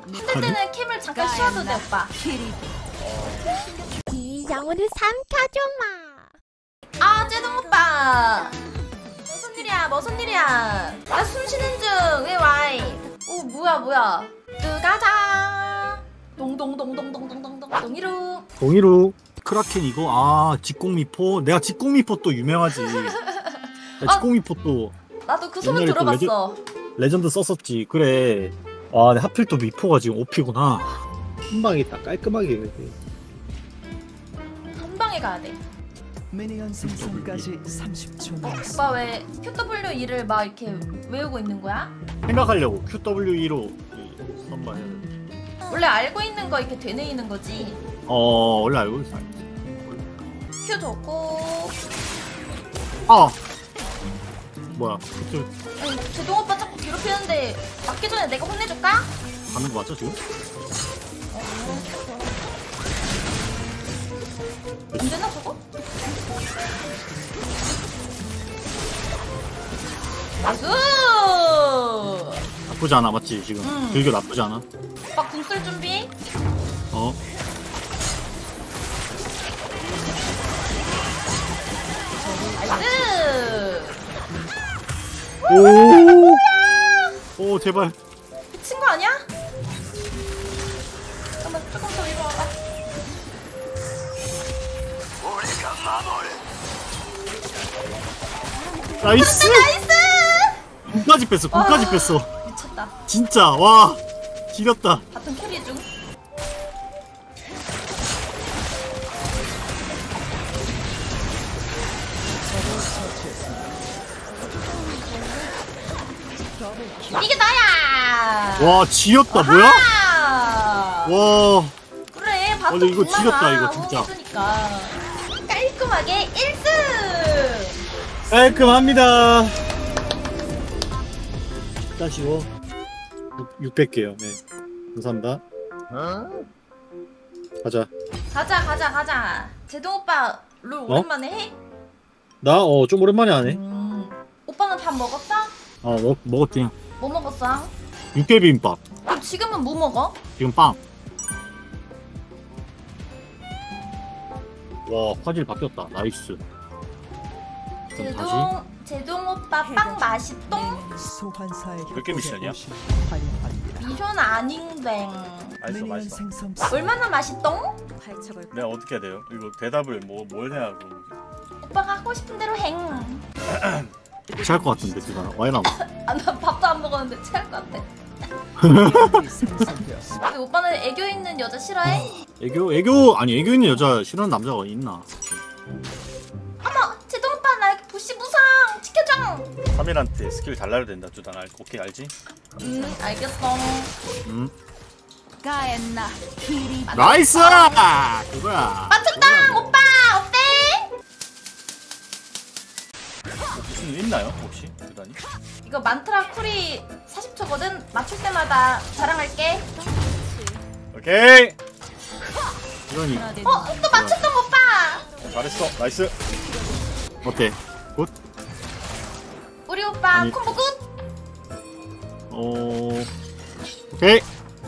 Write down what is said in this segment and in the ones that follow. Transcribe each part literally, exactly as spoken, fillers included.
힘들 때는 캠을 잠깐 쉬어도 돼 오빠. 이 영혼을 삼켜줘마. 아 쟤동 오빠 무슨 일이야 무슨 일이야. 나 숨쉬는 중. 왜 와이. 오 뭐야 뭐야. 뜨가자. 동동동동동동동동 동이루. 동이루. 크라켄 이거 아 직공미포. 내가 직공미포 또 유명하지. 나 직공미포 또 나도 그 소문 옛날에 또 들어봤어. 레전드 썼었지. 그래. 아 근데 하필 또 미포가 지금 오피구나. 한 방에 딱 깔끔하게. 한 방에 가야 돼. 미니언 생성까지 삼십 초 어, 남았습니다. 오빠 왜 큐더블유이를 막 이렇게 외우고 있는 거야? 생각하려고 큐더블유이로 한번 해야 돼. 원래 알고 있는 거 이렇게 되뇌이는 거지. 어 원래 알고 있어. 큐 좋고. 아 뭐야? 그쪽 아니, 제동 오빠 자꾸 괴롭히는데 맞기 전에 내가 혼내줄까? 가는 거 맞죠 지금? 안 되나 저거? 나이스! 나쁘지 않아 맞지 지금? 음. 들교 나쁘지 않아? 오빠 궁 쓸 준비? 어? 나이스! 오! 오 제발. 미친 거 아니야? 잠깐만 조금 더 위로 와봐. 나이스! 나이스! 군까지 뺐어 군까지 와. 뺐어. 미쳤다. 진짜 와 지렸다. 같은 캐리 중. 이게 나야! 와 지렸다 뭐야? 아하! 와 그래 어, 밥도 근데 이거 정말 지렸다, 많아. 이거 진짜. 호흡해주니까. 깔끔하게 일 승! 깔끔합니다. 다시고 육백 개요. 네 감사합니다. 가자. 가자 가자 가자. 제동 오빠 롤 오랜만에 해? 나 어 좀 오랜만에 하네. 음. 오빠는 밥 먹었어? 어 먹, 먹었지. 뭐 먹었어? 육개비빔밥. 그럼 지금은 뭐 먹어? 지금 빵. 와 화질 바뀌었다. 나이스. 그럼 다시. 제동 제동 오빠 빵 맛있똥? 소환사의 몇 개 미션이야? 환영합니다. 미션 아닌뱅. 맛있어 미니언 맛있어. 생성 얼마나 맛있똥? 내가 어떻게 해야 돼요? 이거 대답을 뭐 뭘 해야 하고. 오빠가 하고 싶은 대로 행. 취할 것 같은데 지금 와인 안. 아, 나 밥도 안 먹었는데 체할 것 같아. 생성되었습니다. 근데 오빠는 애교 있는 여자 싫어해? 애교 애교 아니 애교 있는 여자 싫어하는 남자가 있나? 어머, 제동 오빠 나 부시 무상 지켜줘. 삼일한테 스킬 달라야 된다. 주단 알. 오케이 알지? 음, 알겠어. 음. 가엔나 기리. 나이스! 그거야. 맞췄다, 오빠 어때? 뭐 무슨 일 있나요 혹시 주단이? 이거 만트라 쿨이 사십 초거든. 맞출 때마다 자랑할게. 오케이. 이러니 어, 또 맞췄던 오빠. 잘했어. 나이스. 어때? 굿? 우리 오빠 아니. 콤보 굿. 어. 오케이.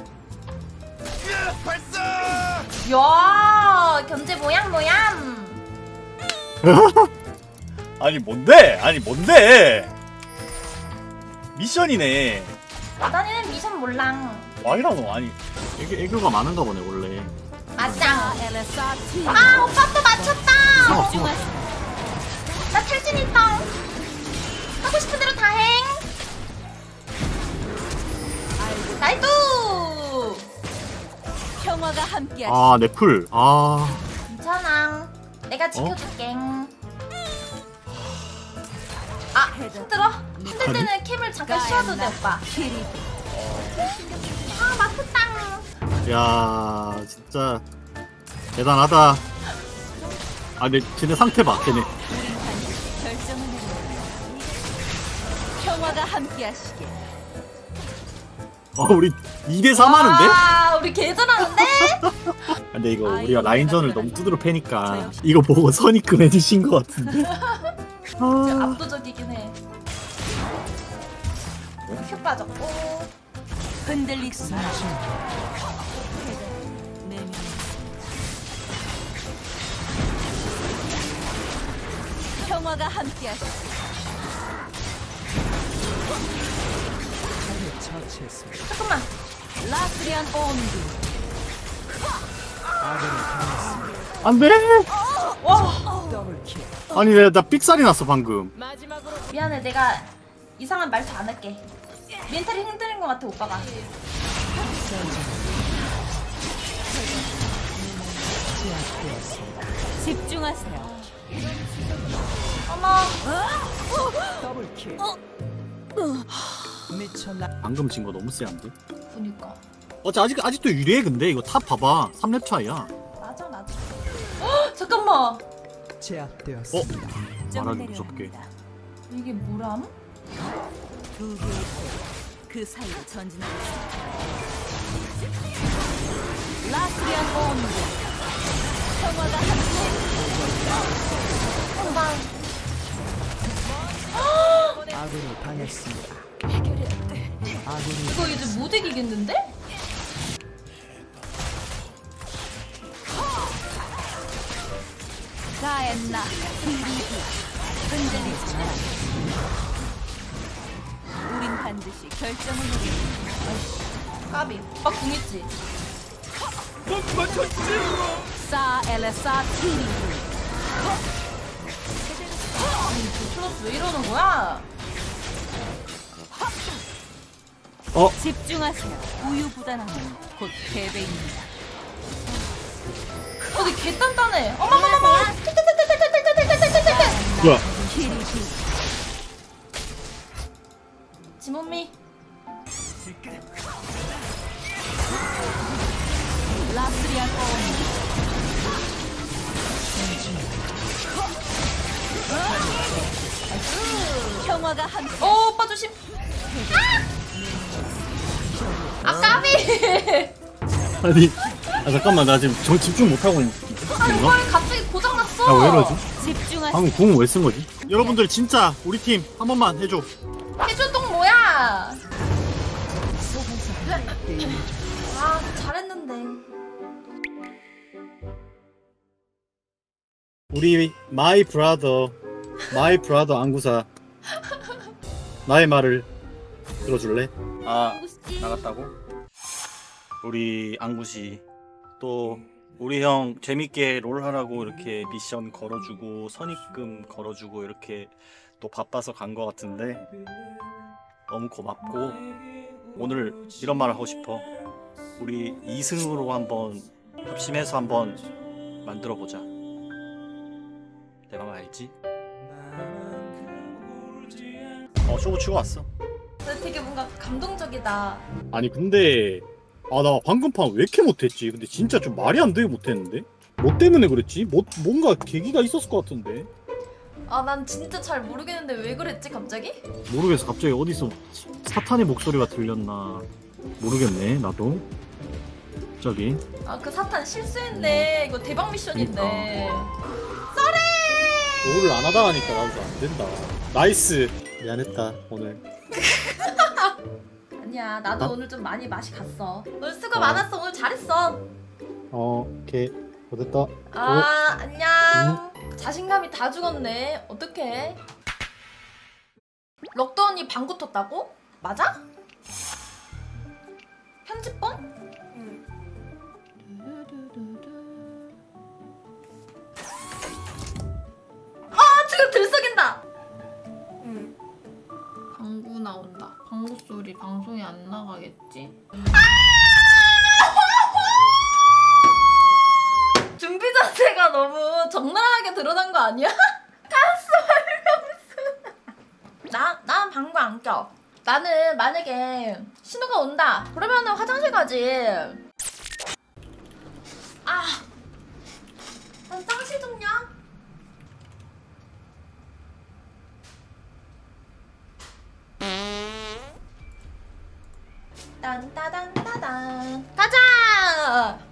야, 견제 모양 모양. 아니 뭔데? 아니 뭔데? 미션이네. 나는 미션 몰랑. 와이라노 아니. 애교 애교가 많은가 보네 원래. 맞짱. 엘레사티. 아, 오빠 또 맞췄다. 어, 숨어. 나 탈진 있다. 하고 싶은 대로 다 행. 나이도. 평화가 함께. 아, 내 풀. 아. 괜찮아. 내가 지켜줄게. 아, 힘들어. 힘들 때는 캠을 잠깐 쉬어도 돼, 오빠. 기리. 아, 맞췄다. 야, 진짜 대단하다. 아, 근데 쟤네 상태 봐, 쟤네. 결정을 내려. 평화가 함께하시길. 어, 우리 이 대 삼 하는데? 아, 우리 개 잘하는데? 근데 이거 우리가 라인전을 너무 두드러 패니까 이거 보고 선이 끈해지신 것 같은데. 진짜 압도적이긴 해. 큐 빠졌고. 흔들리지 마. 내면 평화가 함께하시길. 적을 처치했습니다. 잠깐만. 라스리안 온드. 아군이 당했습니다. 안돼. 와. 더블킬. 아니 나, 나 삑살이 났어 방금. 미안해. 내가 이상한 말투 안 할게. 멘탈이 흔들린 것 같아 오빠가. 제압되었습니다. 집중하세요. 어머. 더블킬. 미쳐 나. 방금 진 거 너무 세한데. 그니까. 어째 아직 아직도 유리해 근데 이거 탑 봐봐 삼 렙 차이야. 맞아 맞아. 헉, 잠깐만. 제압되었습니다. 말하기 무섭게. 이게 뭐람? 두 개의 그 사이로 전진하고 있습니다. 라스리안 온드. 평화가 함께. 한방. 아군이 당했습니다. 해결해야 돼. 아군이 이거 이제 못 이기겠는데? 가엔나 비리비. 흔들리지 마. 우린 반드시 결정을 내리자. 까비. 오빠 궁 있지? 사 엘레사 티리. 플러스 왜 이러는 거야? 어 집중하세요. 우유부단함은 곧 패배입니다. 어디 개 단단해. 어머머머머. 텔텔텔텔텔텔텔텔텔텔텔. 뭐야? 키리비. 지몬미. 라스리안 온드. 평화가 함께. 어 오빠 조심. 아! 아 까비. 아니 아 잠깐만 나 지금 정 집중 못 하고 있는 아 건가? 이걸 갑자기 고장 났어. 야 왜 이러지? 집중하세요. 방금 궁 왜 쓴 거지? 여러분들 진짜 우리 팀 한 번만 해줘. 해줄동 뭐야? 아 잘했는데. 우리 마이 브라더 마이 브라더 안구사 나의 말을 들어줄래? 아 무시. 나갔다고? 우리 안구시 또 우리 형 재밌게 롤하라고 이렇게 미션 걸어주고 선입금 걸어주고 이렇게 또 바빠서 간 거 같은데 너무 고맙고 오늘 이런 말을 하고 싶어. 우리 이 승으로 한번 합심해서 한번 만들어 보자. 내 맘 알지? 어 쇼부 치고 왔어. 근데 되게 뭔가 감동적이다. 아니 근데 아 나 방금 판 왜 이렇게 못했지? 근데 진짜 좀 말이 안 되게 못했는데? 뭐 때문에 그랬지? 뭐, 뭔가 계기가 있었을 것 같은데 아 난 진짜 잘 모르겠는데 왜 그랬지 갑자기? 모르겠어. 갑자기 어디서 사탄의 목소리가 들렸나 모르겠네 나도. 갑자기 아 그 사탄 실수했네. 이거 대박 미션인데. 롤을 안 하다 하니까 나도 안 된다. 나이스. 미안했다 오늘. 아니야 나도 아? 오늘 좀 많이 맛이 갔어. 오늘 수고 많았어. 오늘 잘했어. 어 오케이 됐다. 아 안녕. 자신감이 다 죽었네. 어떡해. 럭더 언니 방구 텄다고? 맞아? 편집본? 응. 아 지금 들썩인다. 응. 방구 나온다. 방구 소리 방송에 안 나가겠지? 준비 자체가 너무 적나라하게 드러난 거 아니야? 가스 활명수. 나, 난 방구 안 껴. 나는 만약에 신호가 온다. 그러면은 화장실 가지. 아, 화장실 좀요. 딴따단따단. 가자.